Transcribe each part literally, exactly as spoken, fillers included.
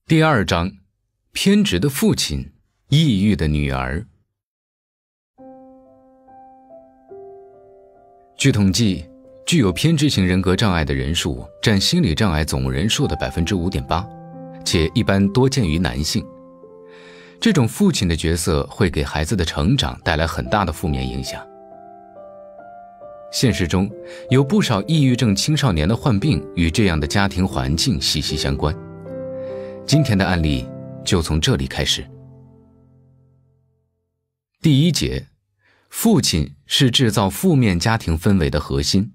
第二章，偏执的父亲，抑郁的女儿。据统计，具有偏执型人格障碍的人数占心理障碍总人数的 百分之五点八， 且一般多见于男性。这种父亲的角色会给孩子的成长带来很大的负面影响。现实中，有不少抑郁症青少年的患病与这样的家庭环境息息相关。今天的案例就从这里开始。第一节，父亲是制造负面家庭氛围的核心。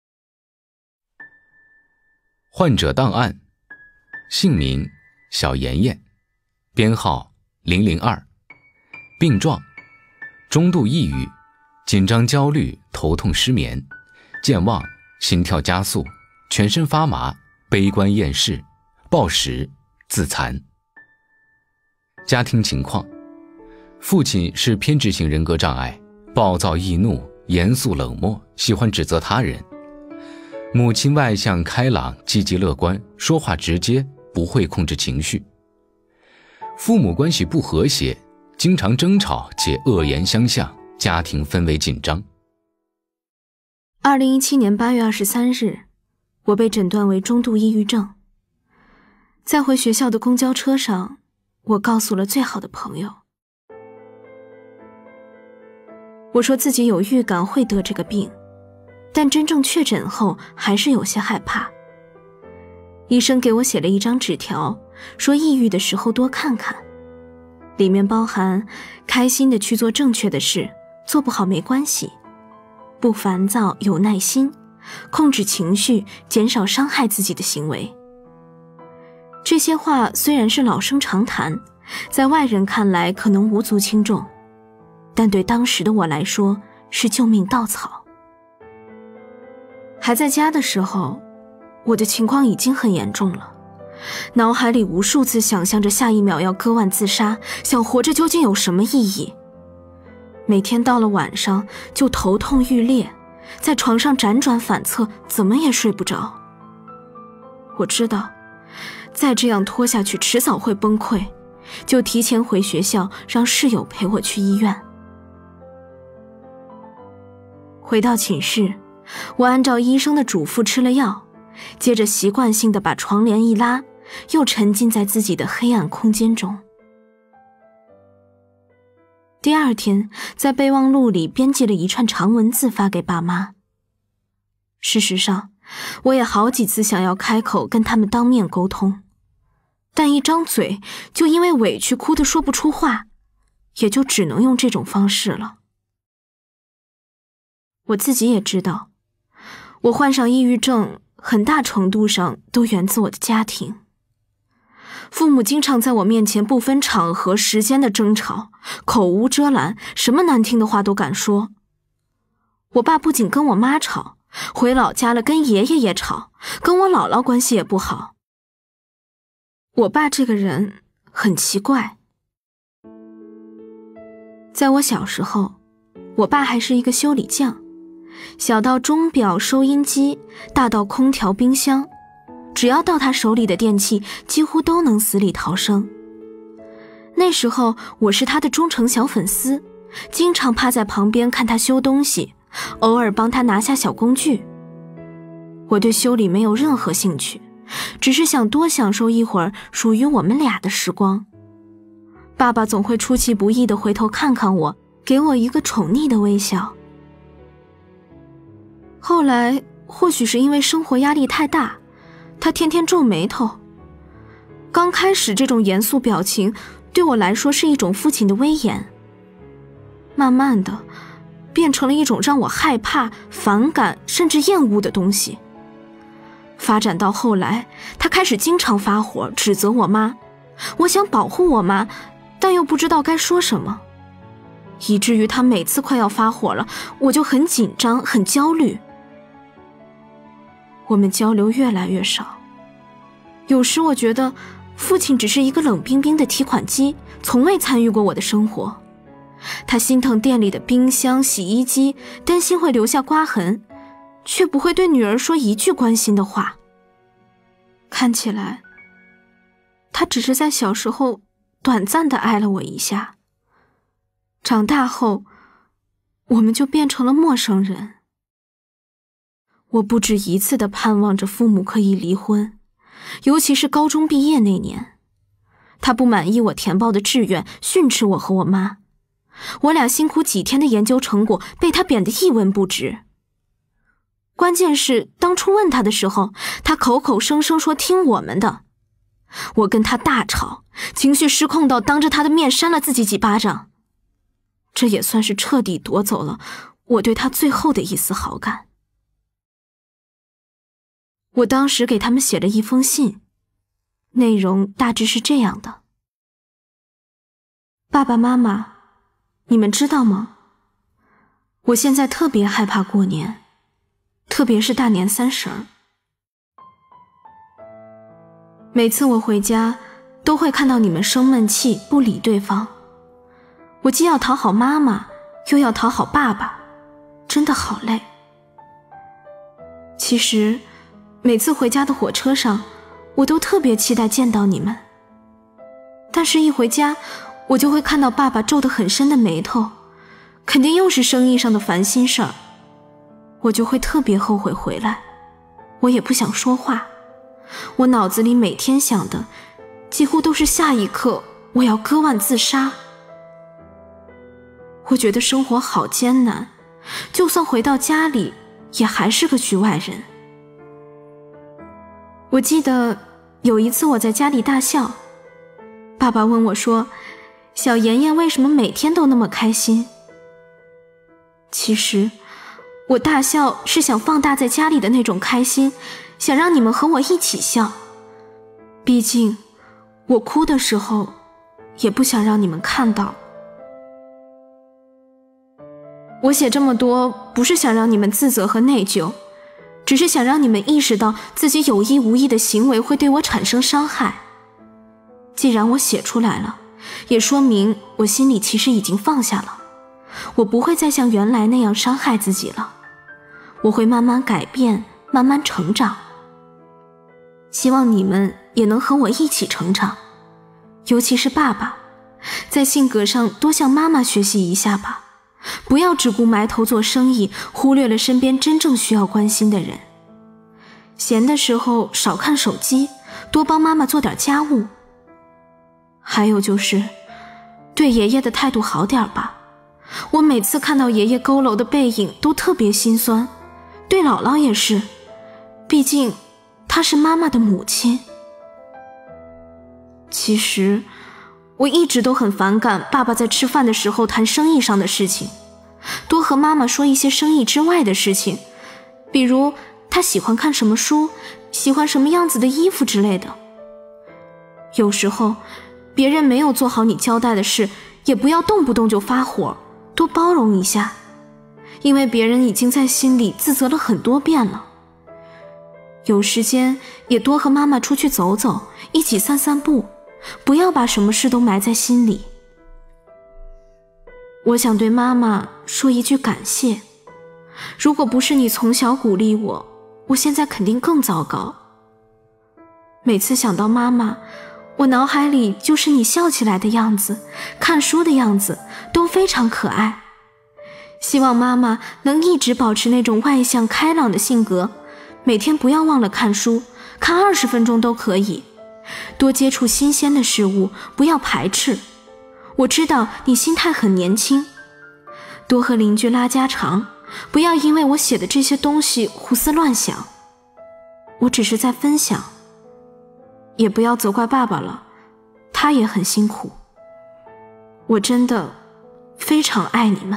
患者档案：姓名小妍妍，编号零零二，病状中度抑郁，紧张焦虑，头痛失眠，健忘，心跳加速，全身发麻，悲观厌世，暴食，自残。家庭情况：父亲是偏执型人格障碍，暴躁易怒，严肃冷漠，喜欢指责他人。母亲外向开朗，积极乐观，说话直接，不会控制情绪。父母关系不和谐，经常争吵且恶言相向，家庭氛围紧张。 二零一七年八月二十三日，我被诊断为中度抑郁症。在回学校的公交车上，我告诉了最好的朋友。我说自己有预感会得这个病，但真正确诊后还是有些害怕。医生给我写了一张纸条，说抑郁的时候多看看，里面包含开心的去做正确的事，做不好没关系，不烦躁，有耐心，控制情绪，减少伤害自己的行为。这些话虽然是老生常谈，在外人看来可能无足轻重，但对当时的我来说是救命稻草。还在家的时候，我的情况已经很严重了，脑海里无数次想象着下一秒要割腕自杀，想活着究竟有什么意义。每天到了晚上就头痛欲裂，在床上辗转反侧，怎么也睡不着。我知道再这样拖下去迟早会崩溃，就提前回学校，让室友陪我去医院。回到寝室，我按照医生的嘱咐吃了药，接着习惯性地把床帘一拉，又沉浸在自己的黑暗空间中。第二天，在备忘录里编辑了一串长文字发给爸妈。事实上，我也好几次想要开口跟他们当面沟通，但一张嘴就因为委屈哭得说不出话，也就只能用这种方式了。我自己也知道，我患上抑郁症很大程度上都源自我的家庭。父母经常在我面前不分场合时间的争吵，口无遮拦，什么难听的话都敢说。我爸不仅跟我妈吵，回老家了跟爷爷也吵，跟我姥姥关系也不好。我爸这个人很奇怪。在我小时候，我爸还是一个修理匠，小到钟表、收音机，大到空调、冰箱，只要到他手里的电器几乎都能死里逃生。那时候我是他的忠诚小粉丝，经常趴在旁边看他修东西，偶尔帮他拿下小工具。我对修理没有任何兴趣，只是想多享受一会儿属于我们俩的时光。爸爸总会出其不意地回头看看我，给我一个宠溺的微笑。后来或许是因为生活压力太大，他天天皱眉头。刚开始这种严肃表情对我来说是一种父亲的威严，慢慢的变成了一种让我害怕、反感甚至厌恶的东西。发展到后来，他开始经常发火，指责我妈。我想保护我妈，但又不知道该说什么，以至于他每次快要发火了，我就很紧张、很焦虑。我们交流越来越少，有时我觉得父亲只是一个冷冰冰的提款机，从未参与过我的生活。他心疼店里的冰箱、洗衣机，担心会留下刮痕，却不会对女儿说一句关心的话。看起来他只是在小时候短暂地爱了我一下，长大后我们就变成了陌生人。我不止一次地盼望着父母可以离婚，尤其是高中毕业那年，他不满意我填报的志愿，训斥我和我妈。我俩辛苦几天的研究成果被他贬得一文不值。关键是当初问他的时候，他口口声声说听我们的。我跟他大吵，情绪失控到当着他的面扇了自己几巴掌。这也算是彻底夺走了我对他最后的一丝好感。我当时给他们写了一封信，内容大致是这样的：爸爸妈妈，你们知道吗？我现在特别害怕过年，特别是大年三十儿。每次我回家，都会看到你们生闷气，不理对方。我既要讨好妈妈，又要讨好爸爸，真的好累。其实，每次回家的火车上，我都特别期待见到你们。但是一回家，我就会看到爸爸皱得很深的眉头，肯定又是生意上的烦心事儿。我就会特别后悔回来，我也不想说话。我脑子里每天想的，几乎都是下一刻我要割腕自杀。我觉得生活好艰难，就算回到家里，也还是个局外人。我记得有一次我在家里大笑，爸爸问我说，小妍妍为什么每天都那么开心？其实我大笑是想放大在家里的那种开心，想让你们和我一起笑。毕竟我哭的时候也不想让你们看到。我写这么多不是想让你们自责和内疚，只是想让你们意识到自己有意无意的行为会对我产生伤害。既然我写出来了，也说明我心里其实已经放下了，我不会再像原来那样伤害自己了，我会慢慢改变，慢慢成长。希望你们也能和我一起成长，尤其是爸爸，在性格上多向妈妈学习一下吧，不要只顾埋头做生意，忽略了身边真正需要关心的人。闲的时候少看手机，多帮妈妈做点家务。还有就是对爷爷的态度好点吧，我每次看到爷爷佝偻的背影都特别心酸，对姥姥也是，毕竟她是妈妈的母亲。其实我一直都很反感爸爸在吃饭的时候谈生意上的事情，多和妈妈说一些生意之外的事情，比如他喜欢看什么书，喜欢什么样子的衣服之类的。有时候别人没有做好你交代的事，也不要动不动就发火，多包容一下，因为别人已经在心里自责了很多遍了。有时间也多和妈妈出去走走，一起散散步，不要把什么事都埋在心里。我想对妈妈说一句感谢，如果不是你从小鼓励我，我现在肯定更糟糕。每次想到妈妈，我脑海里就是你笑起来的样子，看书的样子，都非常可爱。希望妈妈能一直保持那种外向开朗的性格，每天不要忘了看书，看二十分钟都可以。多接触新鲜的事物，不要排斥。我知道你心态很年轻。多和邻居拉家常，不要因为我写的这些东西胡思乱想。我只是在分享。也不要责怪爸爸了，他也很辛苦。我真的非常爱你们。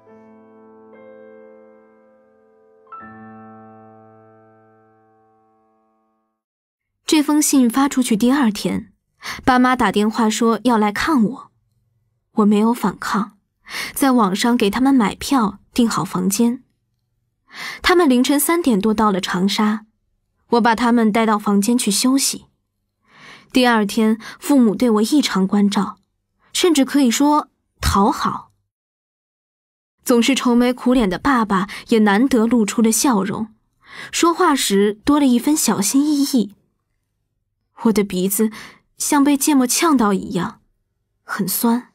这封信发出去第二天，爸妈打电话说要来看我，我没有反抗，在网上给他们买票，订好房间。他们凌晨三点多到了长沙，我把他们带到房间去休息。第二天，父母对我异常关照，甚至可以说讨好。总是愁眉苦脸的爸爸也难得露出了笑容，说话时多了一分小心翼翼。我的鼻子像被芥末呛到一样，很酸。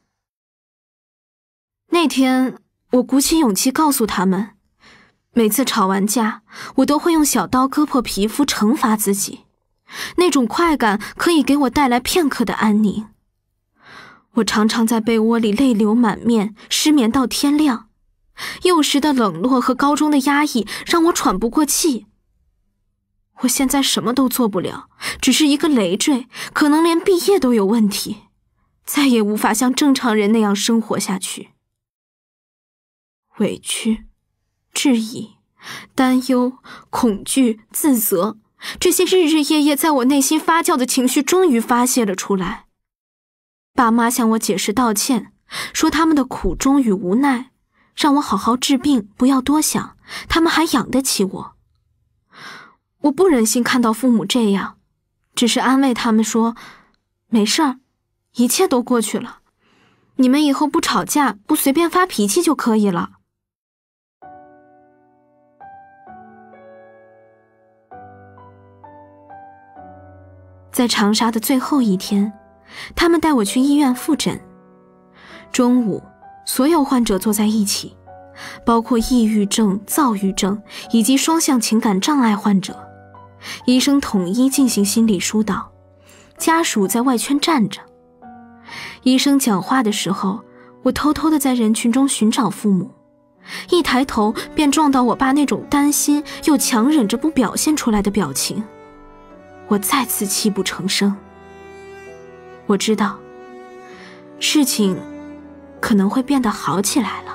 那天我鼓起勇气告诉他们，每次吵完架，我都会用小刀割破皮肤惩罚自己，那种快感可以给我带来片刻的安宁。我常常在被窝里泪流满面，失眠到天亮。幼时的冷落和高中的压抑让我喘不过气。我现在什么都做不了，只是一个累赘，可能连毕业都有问题，再也无法像正常人那样生活下去。委屈、质疑、担忧、恐惧、自责，这些日日夜夜在我内心发酵的情绪终于发泄了出来。爸妈向我解释道歉，说他们的苦衷与无奈，让我好好治病，不要多想，他们还养得起我。我不忍心看到父母这样，只是安慰他们说，没事儿，一切都过去了，你们以后不吵架，不随便发脾气就可以了。在长沙的最后一天，他们带我去医院复诊。中午，所有患者坐在一起，包括抑郁症、躁郁症以及双向情感障碍患者。医生统一进行心理疏导，家属在外圈站着。医生讲话的时候，我偷偷地在人群中寻找父母，一抬头便撞到我爸那种担心又强忍着不表现出来的表情。我再次泣不成声。我知道，事情可能会变得好起来了。